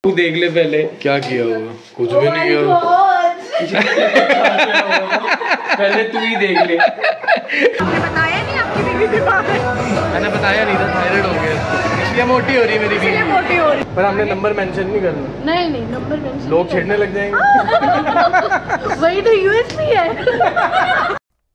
तू देख ले पहले क्या किया होगा। कुछ भी नहीं किया पहले तू ही देख ले। आपने बताया नहीं आपकी बीवी बीमार है। मैंने बताया नहीं था, थायराइड हो गया इसलिए मोटी हो रही है मेरी बीवी। मोटी हो रही पर हमने नंबर मेंशन नहीं करना। नहीं नंबर मेंशन लोग छेड़ने लग जाएंगे। वही तो यूएसपी है।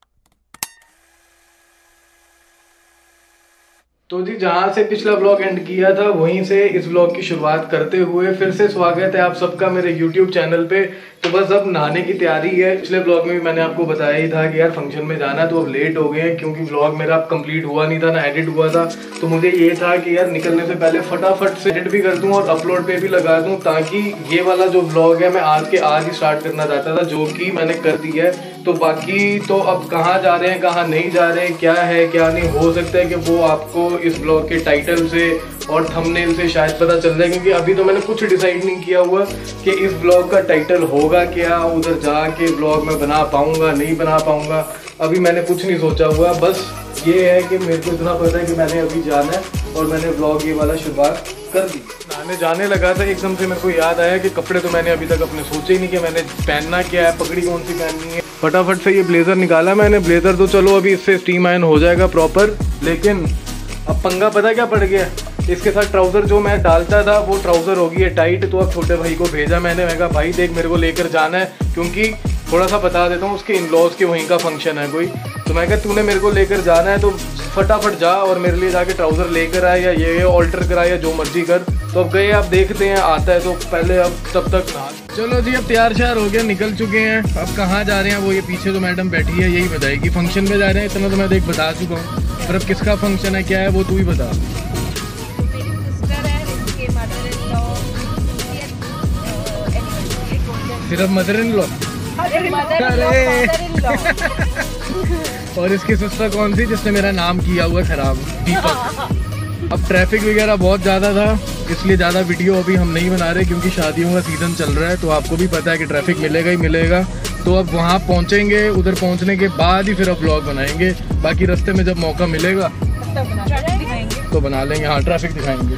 तो जी जहाँ से पिछला व्लॉग एंड किया था वहीं से इस व्लॉग की शुरुआत करते हुए फिर से स्वागत है आप सबका मेरे YouTube चैनल पे। तो बस अब नहाने की तैयारी है। पिछले व्लॉग में भी मैंने आपको बताया ही था कि यार फंक्शन में जाना, तो अब लेट हो गए हैं क्योंकि व्लॉग मेरा अब कंप्लीट हुआ नहीं था, ना एडिट हुआ था। तो मुझे ये था कि यार निकलने से पहले फटाफट से एडिट भी कर दूं और अपलोड पे भी लगा दूं, ताकि ये वाला जो व्लॉग है मैं आज के आज ही स्टार्ट करना चाहता था, जो कि मैंने कर दिया है। तो बाकी तो अब कहाँ जा रहे हैं कहाँ नहीं जा रहे हैं, क्या है क्या नहीं, हो सकता है कि वो आपको इस ब्लॉग के टाइटल से और थंबनेल से शायद पता चल जाए, क्योंकि अभी तो मैंने कुछ डिसाइड नहीं किया हुआ कि इस ब्लॉग का टाइटल होगा क्या, उधर जाके ब्लॉग में बना पाऊंगा नहीं बना पाऊंगा, अभी मैंने कुछ नहीं सोचा हुआ। बस ये है कि मेरे को इतना पता है कि मैंने अभी जाना है और मैंने ब्लॉग ये वाला शुरुआत कर दी। नहाने जाने लगा था, एकदम से मेरे को याद आया कि कपड़े तो मैंने अभी तक अपने सोचे ही नहीं कि मैंने पहनना क्या है, पगड़ी कौन सी पहननी है। फटाफट से ये ब्लेजर निकाला मैंने। ब्लेजर तो चलो अभी इससे स्टीम आयन हो जाएगा प्रॉपर, लेकिन अब पंगा पता क्या पड़ गया, इसके साथ ट्राउजर जो मैं डालता था वो ट्राउजर हो गई है टाइट। तो अब छोटे भाई को भेजा मैंने कहा भाई देख मेरे को लेकर जाना है, क्योंकि थोड़ा सा बता देता हूँ उसके इन-लॉज के वहीं का फंक्शन है कोई। तो मैं कहा तूने मेरे को लेकर जाना है तो फटाफट जा और मेरे लिए जाके ट्राउजर लेकर आए या ये ऑल्टर कराए या जो मर्जी कर। तो अब गए, आप देखते हैं आता है तो पहले अब तब तक ना। चलो जी अब तैयार श्यार हो गया, निकल चुके हैं। अब कहाँ जा रहे हैं वो ये पीछे जो मैडम बैठी है यही बताएगी। फंक्शन में जा रहे हैं इतना तो मैं देख बता चुका हूँ, पर अब किसका फंक्शन है क्या है वो तू ही बता। सिर्फ मदर इन लॉ और इसकी सिस्टर कौन सी जिसने मेरा नाम किया हुआ खराब, दीपक। अब ट्रैफिक वगैरह बहुत ज़्यादा था इसलिए ज़्यादा वीडियो अभी हम नहीं बना रहे, क्योंकि शादियों का सीज़न चल रहा है। तो आपको भी पता है कि ट्रैफिक मिलेगा ही मिलेगा। तो अब वहाँ पहुँचेंगे, उधर पहुँचने के बाद ही फिर अब व्लॉग बनाएंगे। बाकी रास्ते में जब मौका मिलेगा तो बना लेंगे। हाँ ट्रैफिक दिखाएंगे।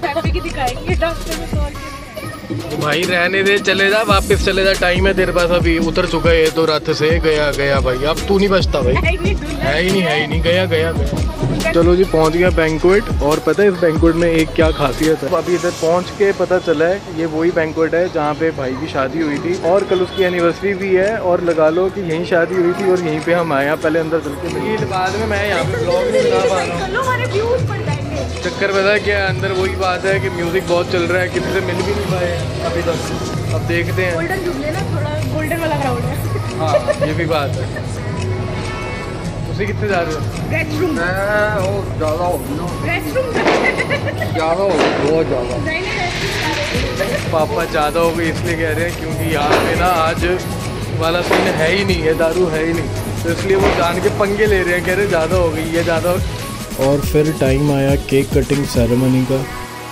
तो भाई रहने दे, चले जा वापस चले जा, टाइम है तेरे पास अभी। उतर चुका है तो रथ से गया गया भाई, अब तू नहीं बचता भाई, है ही नहीं गया गया गया। चलो जी पहुंच गया बैंक्वेट। और पता है इस बैंक्वेट में एक क्या खासियत है, अभी इधर पहुंच के पता चला है ये वही बैंक्वेट है जहाँ पे भाई की शादी हुई थी और कल उसकी एनिवर्सरी भी है। और लगा लो कि यहीं शादी हुई थी और यहीं पे हम आए हैं। पहले अंदर चल के बाद में मैं यहाँ पे ब्लॉग नहीं बना पा रहा हूँ। चक्कर पता क्या है, अंदर वही बात है कि म्यूजिक बहुत चल रहा है, किसी से मिल भी नहीं पाए अभी तक। अब देखते हैं। गोल्डन जुबले ना, थोड़ा गोल्डन वाला क्राउड है। हाँ ये भी बात है। उसी कितने जा रहे हो? रेस्टरूम ज़्यादा हो बहुत ज़्यादा। पापा ज़्यादा हो गई इसलिए कह रहे हैं क्योंकि यहाँ पे ना आज वाला सीन है ही नहीं है, दारू है ही नहीं, तो इसलिए वो जान के पंगे ले रहे हैं, कह रहे ज़्यादा हो गई है ज़्यादा। और फिर टाइम आया केक कटिंग सेरेमनी का।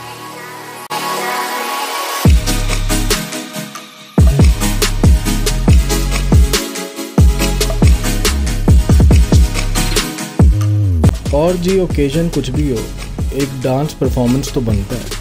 और जी ओकेजन कुछ भी हो, एक डांस परफॉर्मेंस तो बनता है।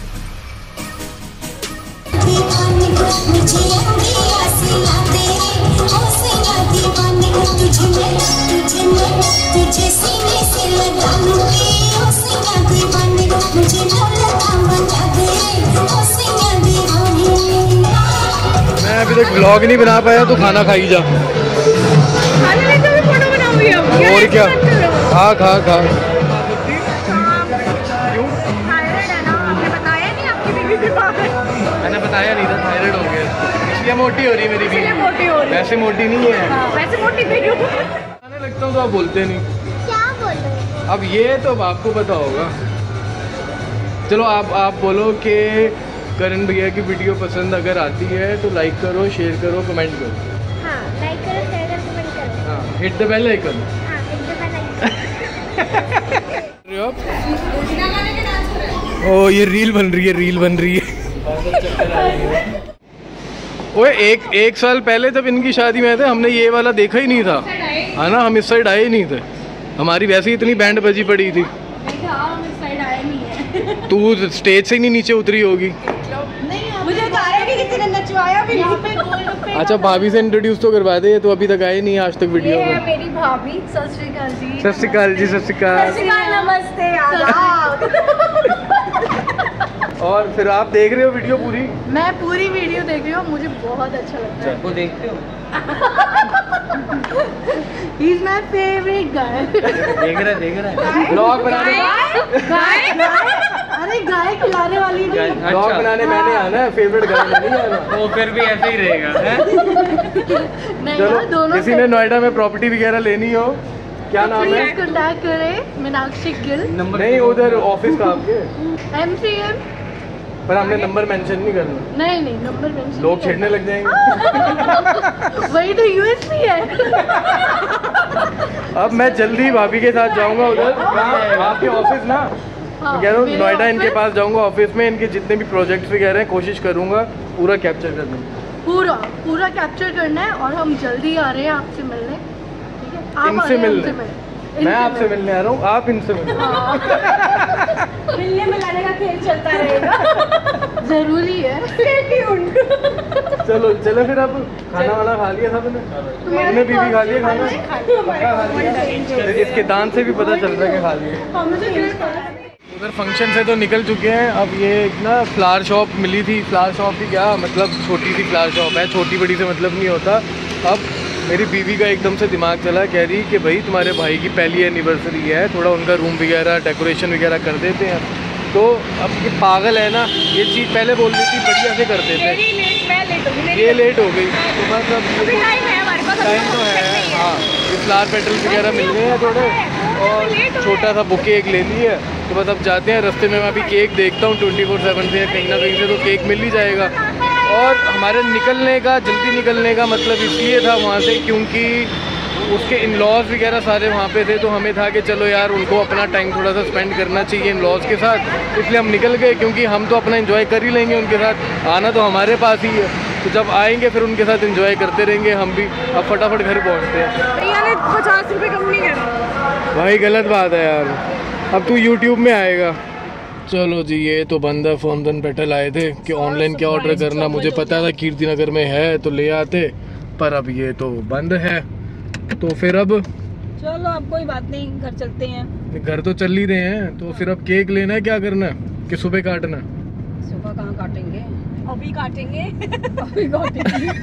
मैं अभी तक व्लॉग नहीं बना पाया तो खाना खाई जा। और क्या खा खा खा। मैंने बताया नहीं था, थायराइड हो गया इसलिए मोटी हो रही है मेरी बीवी। वैसे मोटी नहीं है। वैसे मोटी नहीं हूँ। खाने लगता हूँ तो आप बोलते नहीं। क्या बोलो? अब ये तो आपको पता होगा। चलो आप बोलो कि करण भैया की वीडियो पसंद अगर आती है तो लाइक करो, शेयर करो, कमेंट करो। हाँ लाइक करो, शेयर करो, कमेंट करो। हाँ हिट द बेल आइकन। हाँ हिट द बेल आइकन। ओ ये रील बन रही है, रील बन रही है। ओए एक साल पहले जब इनकी शादी में थे हमने ये वाला देखा ही नहीं था, है ना, हम इस साइड आए ही नहीं थे। हमारी वैसे ही इतनी बैंड बजी पड़ी थी। हम इस साइड आए नहीं है। तू स्टेज से ही नहीं नीचे उतरी होगी। मुझे तो किसी ने नचवाया भी नहीं। अच्छा भाभी से इंट्रोड्यूस तो करवा दे, तो अभी तक आए नहीं आज तक वीडियो ये है में। मेरी भाभी। सत श्री अकाल जी। सत श्री अकाल जी, सत श्री अकाल। नमस्ते आदाब। और फिर आप देख रहे हो वीडियो पूरी? मैं पूरी वीडियो देख रही हूँ, मुझे बहुत अच्छा लगता है। वो देखते हो? He is my favorite guy। देख रहा है ब्लॉग बनाने। अरे गाय खिलाने वाली नहीं। ब्लॉग बनाने मैंने आना है, फेवरेट गाय नहीं आना। वो फिर भी ऐसे ही रहेगा। नहीं यार, चलो दोनों किसी ने नोएडा में प्रॉपर्टी वगैरह लेनी हो, क्या नाम है? प्लीज कांटेक्ट करें मीनाक्षी गिल। नहीं उधर ऑफिस का आपके, MCM। पर हमने नंबर मेंशन नहीं करना, नहीं नंबर मेंशन। लोग छेड़ने लग जाएंगे। वही तो USP है। अब मैं जल्दी भाभी के साथ जाऊंगा उधर आपके ऑफिस ना। हाँ, मैं कह रहा हूँ मेरे नोएडा इनके ऑफिस पास जाऊंगा, ऑफिस में इनके जितने भी प्रोजेक्ट्स वगैरह हैं कोशिश करूंगा पूरा कैप्चर करने की। पूरा कैप्चर करना है और हम जल्दी आ रहे हैं आपसे मिलने। ठीक है, आप इनसे आ रहे हैं मिलने? हमसे मैं आपसे मिलने आ रहा हूँ, आप इनसे मिलने। मिलने मिलाने का खेल चलता रहेगा। जरूरी है। चलो चलो फिर अब खाना वाना खा लिया सबने? तुमने बीवी खा लिया खाना? पक्का खा लिया? इसके दांत से भी पता चल रहा है कि खा लिया। उधर फंक्शन से तो निकल चुके हैं। अब ये एक ना फ्लावर शॉप मिली थी, फ्लावर शॉप भी क्या मतलब छोटी सी फ्लावर शॉप है, छोटी बड़ी से मतलब नहीं होता। अब मेरी बीवी का एकदम से दिमाग चला, कह रही कि भाई तुम्हारे भाई की पहली एनिवर्सरी है, थोड़ा उनका रूम वगैरह डेकोरेशन वगैरह कर देते हैं। तो अब ये पागल है ना, ये चीज़ पहले बोल रही थी बढ़िया से कर देते, ये लेट हो गई। तो बस अब टाइम तो है। हाँ ये फ्लावर पेटल्स वगैरह मिल गए हैं थोड़े, और छोटा सा बुके एक ले ली है। तो बस अब जाते हैं, रास्ते में मैं अभी केक देखता हूँ 24/7 से कहीं ना कहीं से तो केक मिल ही जाएगा। और हमारे निकलने का, जल्दी निकलने का मतलब इसलिए था वहाँ से क्योंकि उसके इन-लॉज वगैरह सारे वहाँ पे थे, तो हमें था कि चलो यार उनको अपना टाइम थोड़ा सा स्पेंड करना चाहिए इन-लॉज के साथ, इसलिए हम निकल गए। क्योंकि हम तो अपना एंजॉय कर ही लेंगे उनके साथ, आना तो हमारे पास ही है, तो जब आएंगे फिर उनके साथ एंजॉय करते रहेंगे हम भी। अब फटाफट घर पहुँचते हैं। भैया ने 50 रुपये कम नहीं करा। भाई गलत बात है यार, अब तू यूट्यूब में आएगा। चलो जी, ये तो बंद है। फोन पेटल आए थे कि ऑनलाइन क्या ऑर्डर करना, मुझे पता था कीर्ति नगर में है तो ले आते, पर अब ये तो बंद है। तो फिर अब चलो अब कोई बात नहीं, घर चलते हैं। घर तो चल ही रहे हैं, तो फिर अब केक लेना है, क्या करना है कि सुबह काटना? सुबह कहाँ काटेंगे, अभी काटेंगे। अभी काटेंगे।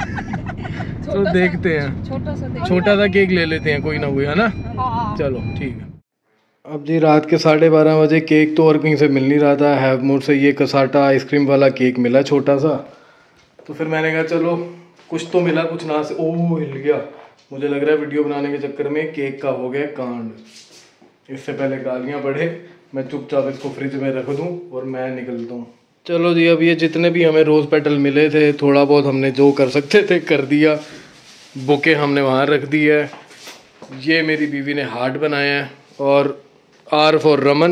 तो देखते हैं, छोटा सा केक ले लेते हैं कोई ना कोई, है ना? चलो ठीक है। अब जी रात के 12:30 बजे, केक तो और कहीं से मिल नहीं रहा था। हैवमोर से ये कसाटा आइसक्रीम वाला केक मिला छोटा सा, तो फिर मैंने कहा चलो कुछ तो मिला, कुछ ना से। ओह हिल गया, मुझे लग रहा है वीडियो बनाने के चक्कर में केक का हो गया कांड। इससे पहले गालियाँ पड़े, मैं चुपचाप इसको फ्रिज में रख दूँ और मैं निकलता हूँ। चलो जी, अब ये जितने भी हमें रोज़ पेटल मिले थे, थोड़ा बहुत हमने जो कर सकते थे कर दिया। बुके हमने वहाँ रख दी है। ये मेरी बीवी ने हार्ट बनाया है, और R for Raman,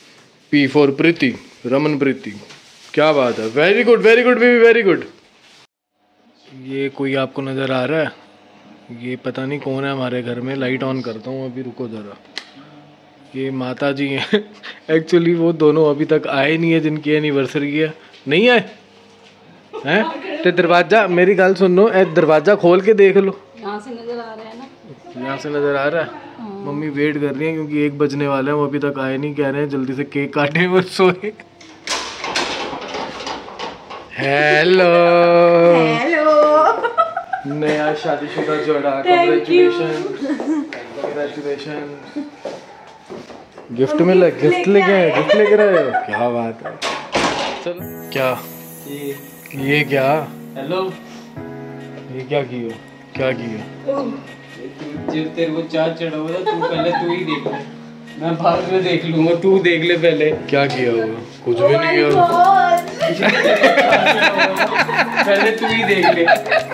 P for Preeti, Raman Preeti. क्या बात है, very good baby, very good. ये कोई आपको नज़र आ रहा है? ये पता नहीं कौन है हमारे घर में। लाइट ऑन करता हूँ अभी, रुको ज़रा। ये माता जी हैं। एक्चुअली वो दोनों अभी तक आए नहीं है जिनकी एनिवर्सरी है। नहीं आए हैं? तो दरवाज़ा, मेरी गल सुनो, दरवाज़ा खोल के देख लो। यहाँ से नजर आ रहा है ना? यहाँ से नज़र आ रहा है। मम्मी वेट कर रही है क्योंकि 1 बजने वाले हैं, वो अभी तक आए नहीं। कह रहे हैं जल्दी से केक काटे और सोए। हेलो नया शादीशुदा जोड़ा, कांग्रेचुलेशन। गिफ्ट मिला, गिफ्ट लेके आए, गिफ्ट लेके आए, क्या बात है। चलो क्या ये क्या? हेलो, ये क्या किया? जब तेरे को चार्ज चढ़ा हुआ था, तू पहले तू ही देख ले, मैं बाद में देख लूंगा, तू देख ले पहले। क्या किया होगा? कुछ भी नहीं किया। पहले तू ही देख ले।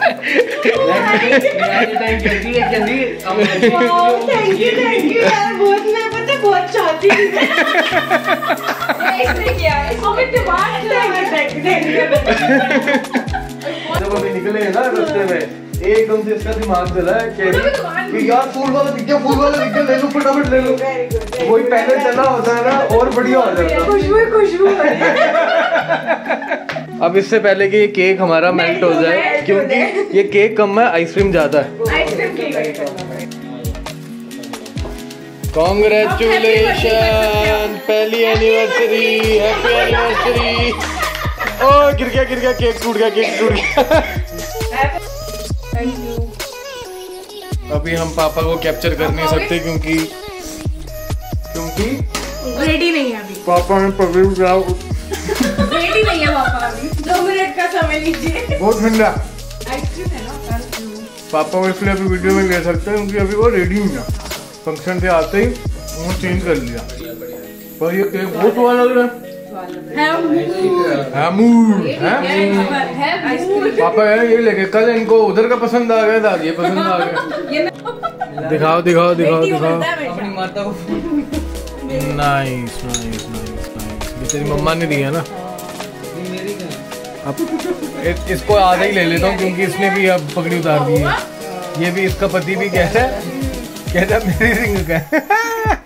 जल्दी जल्दी। थैंक यू यार, बहुत मैं पता बहुत चाहती थी। इसने किया है, इसको मैं दिमाग जब अभी निकले ना रास्ते में, एकदम से इसका दिमाग चला है कि यार फूल वाला दिख गया, ले लो फटाफट ले लो। वही पहले चला होता है ना, और बढ़िया हो जाता है। खुशबू अब इससे पहले कि ये केक हमारा मेल्ट हो जाए, क्योंकि ये केक कम है, आइसक्रीम ज्यादा है। कॉन्ग्रेचुलेशन, पहली एनिवर्सरी, हैप्पी एनिवर्सरी। ओ गिर गया केक टूट गया। अभी हम पापा को कैप्चर कर नहीं सकते क्योंकि रेडी नहीं है अभी। पापा ने पकड़ लिया। रेडी नहीं है पापा अभी। 2 मिनट का समय लीजिए। बहुत ठंडा आइसक्रीम है ना। पापा को इसलिए अभी वीडियो में ले सकते हैं क्योंकि अभी वो रेडी नहीं है। फंक्शन से आते ही वो चेंज कर लिया। पर ये केक बहुत अच्छा लग रहा है। पापा ये लेके कल इनको उधर का पसंद आ गया था, ये पसंद आ गया। दिखाओ। अपनी माता को नाइस। ये तेरी मम्मा ने दिया ना। मेरी क्या अब इसको आधा ही ले लेता हूँ क्योंकि इसने भी अब पगड़ी उतार दी है। ये भी इसका पति भी कहता है मेरी रिंग का